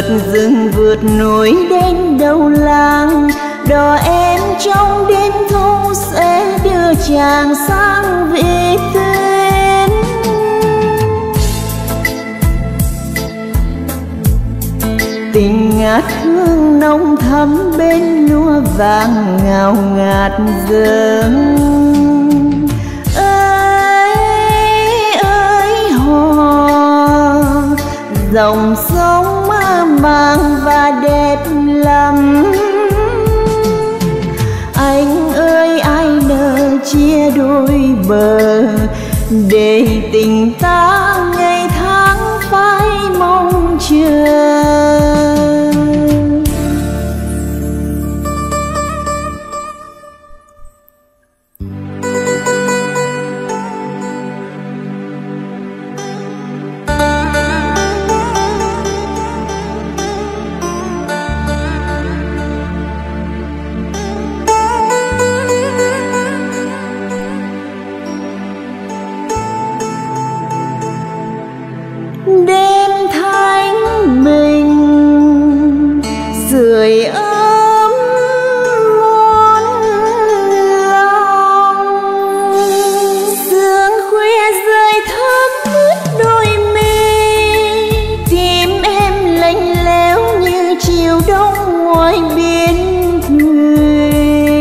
rừng vượt núi đến đầu làng, đò em trong đêm thu sẽ đưa chàng sang vị tuyến. Tình ngát hương nồng thắm bên lúa vàng ngào ngạt dâng. Ơi hò dòng sông mơ màng và đẹp lắm. Anh ơi ai nỡ chia đôi bờ, để tình ta ngày tháng phải mong chờ. Đêm thanh bình sưởi ấm muôn lòng, sương khuya rơi thấm ướt đôi mi, tim em lạnh lẽo như chiều đông ngoài biển người.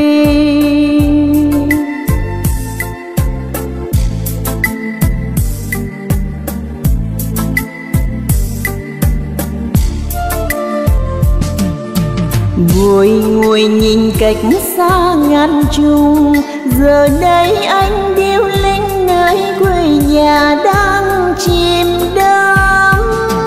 Ngồi ngồi nhìn cách xa ngàn trùng, giờ đây anh điêu linh nơi quê nhà đang chìm đắm.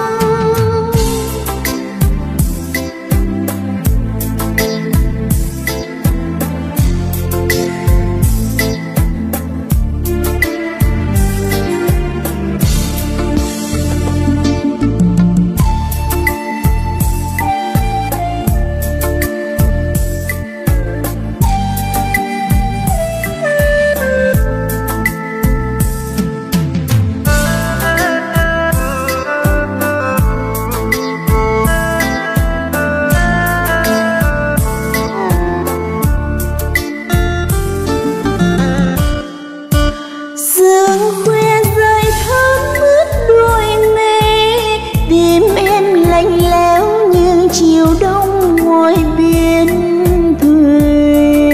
Chiều đông ngoài biển thuê,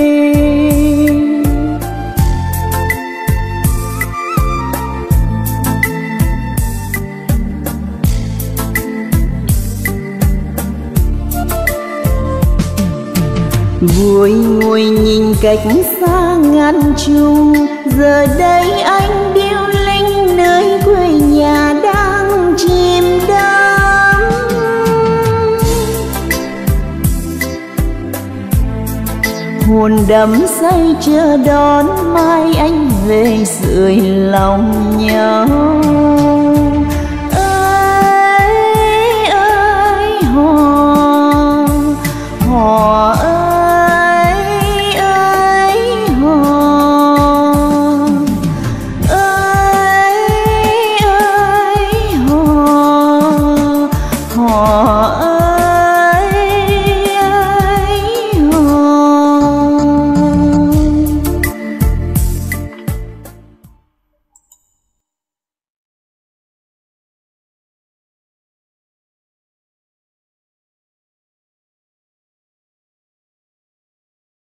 vui ngồi nhìn cách xa ngàn trùng, giờ đây anh điêu linh nơi quê nhà đang chìm đắm. Hồn đắm say chờ đón mai anh về sưởi lòng nhau.